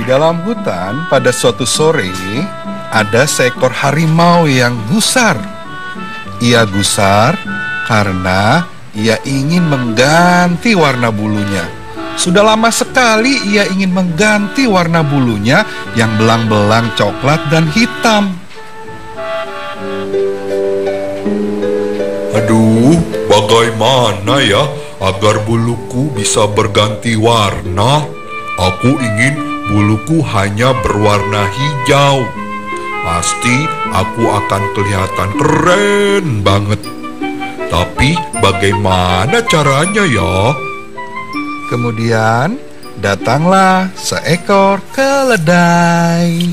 dalam hutan pada suatu sore, ada seekor harimau yang gusar. Ia gusar karena ia ingin mengganti warna bulunya. Sudah lama sekali ia ingin mengganti warna bulunya yang belang-belang coklat dan hitam. Aduh, bagaimana ya agar buluku bisa berganti warna? Aku ingin buluku hanya berwarna hijau. Pasti aku akan kelihatan keren banget. Tapi bagaimana caranya ya? Kemudian datanglah seekor keledai.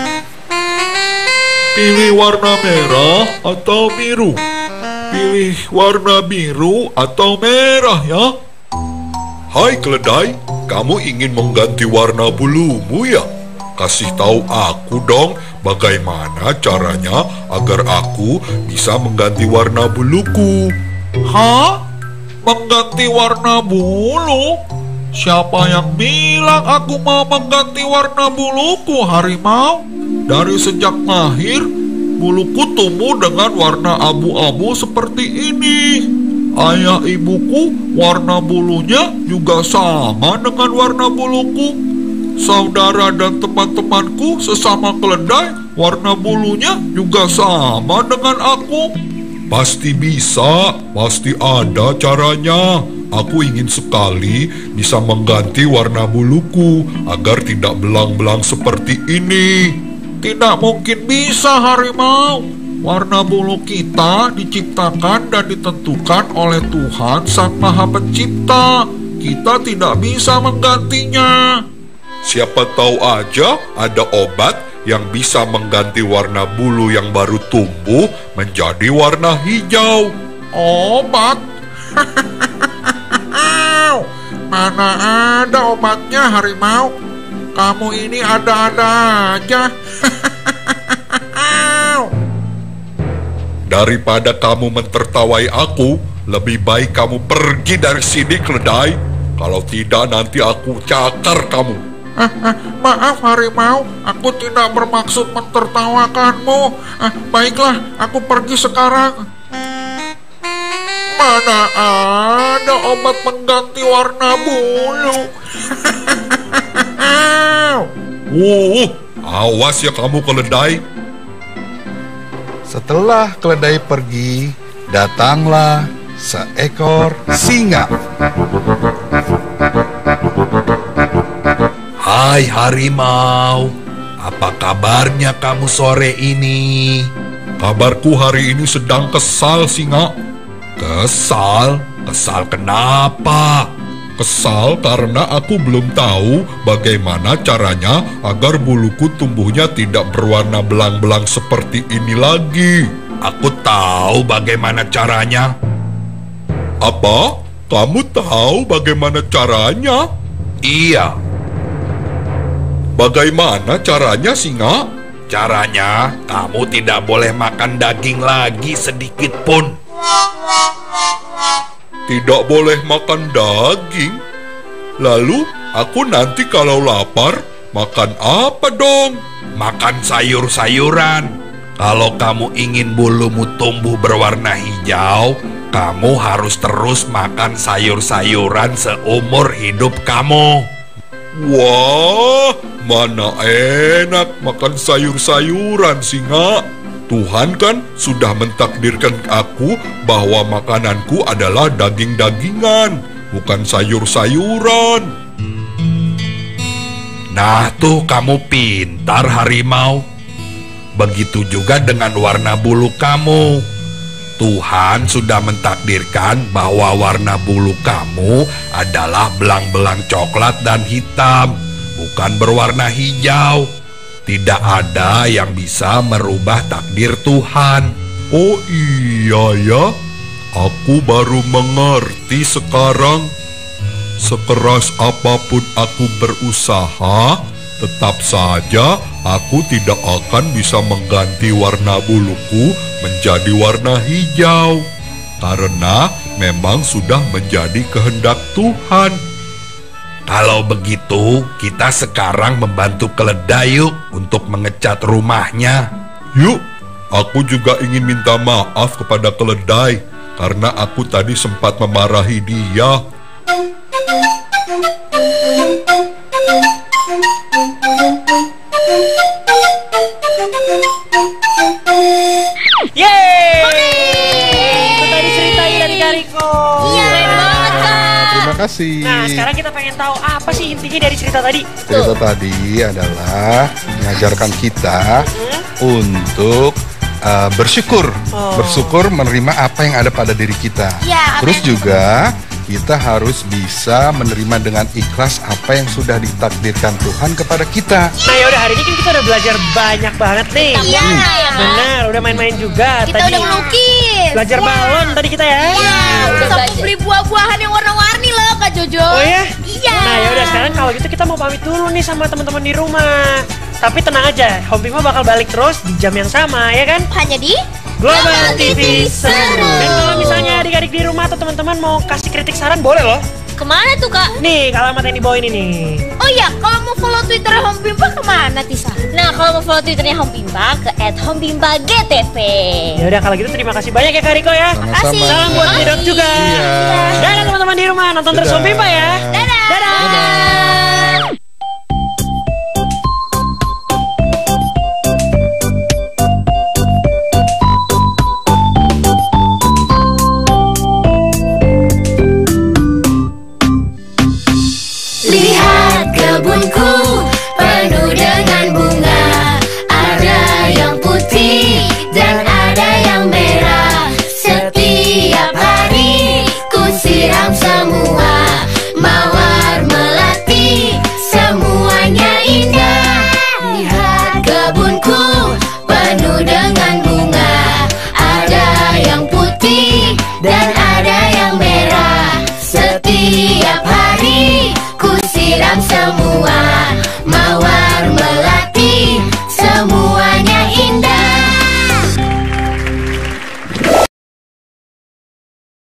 Pilih warna merah atau biru? Pilih warna biru atau merah ya? Hai keledai, kamu ingin mengganti warna bulumu ya? Kasih tahu aku dong bagaimana caranya agar aku bisa mengganti warna buluku. Hah? Mengganti warna bulu? Siapa yang bilang aku mau mengganti warna buluku, harimau? Dari sejak lahir, buluku tumbuh dengan warna abu-abu seperti ini. Ayah ibuku warna bulunya juga sama dengan warna buluku. Saudara dan teman-temanku sesama keledai warna bulunya juga sama dengan aku. Pasti bisa, pasti ada caranya. Aku ingin sekali bisa mengganti warna buluku agar tidak belang-belang seperti ini. Tidak mungkin bisa, harimau. Warna bulu kita diciptakan dan ditentukan oleh Tuhan Sang Maha Pencipta. Kita tidak bisa menggantinya. Siapa tahu aja ada obat yang bisa mengganti warna bulu yang baru tumbuh menjadi warna hijau. Obat? Mana ada obatnya, harimau? Kamu ini ada-ada aja. Daripada kamu mentertawai aku, lebih baik kamu pergi dari sini, keledai. Kalau tidak, nanti aku cakar kamu. Maaf, harimau. Aku tidak bermaksud mentertawakanmu. Baiklah, aku pergi sekarang. Mana ada obat mengganti warna bulu? Awas ya kamu, keledai. Setelah keledai pergi, datanglah seekor singa. Hai harimau, apa kabarnya kamu sore ini? Kabarku hari ini sedang kesal, singa. Kesal? Kesal kenapa? Kesal karena aku belum tahu bagaimana caranya agar buluku tumbuhnya tidak berwarna belang-belang seperti ini lagi. Aku tahu bagaimana caranya. Apa? Kamu tahu bagaimana caranya? Iya. Bagaimana caranya, singa? Caranya, kamu tidak boleh makan daging lagi sedikit pun. Tidak boleh makan daging? Lalu, aku nanti kalau lapar, makan apa dong? Makan sayur-sayuran. Kalau kamu ingin bulumu tumbuh berwarna hijau, kamu harus terus makan sayur-sayuran seumur hidup kamu. Wah, mana enak makan sayur-sayuran, singa. Tuhan kan sudah mentakdirkan aku bahwa makananku adalah daging-dagingan, bukan sayur-sayuran. Nah tuh kamu pintar, harimau. Begitu juga dengan warna bulu kamu. Tuhan sudah mentakdirkan bahwa warna bulu kamu adalah belang-belang coklat dan hitam, bukan berwarna hijau. Tidak ada yang bisa merubah takdir Tuhan. Oh iya ya, aku baru mengerti sekarang. Sekeras apapun aku berusaha, tetap saja aku tidak akan bisa mengganti warna buluku menjadi warna hijau. Karena memang sudah menjadi kehendak Tuhan. Kalau begitu, kita sekarang membantu keledai yuk untuk mengecat rumahnya. Yuk, aku juga ingin minta maaf kepada keledai karena aku tadi sempat memarahi dia. Itu tadi ceritanya dari Kariko. Iya, keren banget, Kak. Terima kasih. Nah, sekarang kita pengen tahu apa sih intinya dari cerita tadi? Cerita tadi adalah mengajarkan kita untuk bersyukur, bersyukur menerima apa yang ada pada diri kita. Ya, Terus juga kita harus bisa menerima dengan ikhlas apa yang sudah ditakdirkan Tuhan kepada kita. Nah, yaudah hari ini kan kita udah belajar banyak banget nih. Iya, ya, Kak. Benar, udah main-main juga. Kita tadi udah melukis. belajar balon tadi kita ya. Iya, udah sampai beli buah-buahan yang warna-warni loh, Kak Jojo. Oh ya? Iya. Nah, yaudah sekarang kalau gitu kita mau pamit dulu nih sama teman-teman di rumah. Tapi tenang aja, Home Pima bakal balik terus di jam yang sama, ya kan? Hanya di Global TV Seru. Dan kalau misalnya adik-adik di rumah atau teman-teman mau kasih kritik saran, boleh loh. Kemana tuh, Kak? Nih, alamat yang di bawah ini nih. Oh iya, kalau mau follow Twitter Home Pimpa kemana, Tisa? Nah, kalau mau follow Twitternya Home Pimpa ke @homepimpagtv. Ya udah kalau gitu terima kasih banyak ya Kak Riko ya. Sama-sama. Salam buat Dedot juga. Iya. Dadah teman-teman di rumah, nonton terus Dadah. Home Pimpa ya. Dadah. Dadah. Lihat kebunku penuh dengan bunga. Ada yang putih dan ada yang merah. Setiap hari ku siram semua. Mawar melati semuanya indah. Lihat kebunku penuh dengan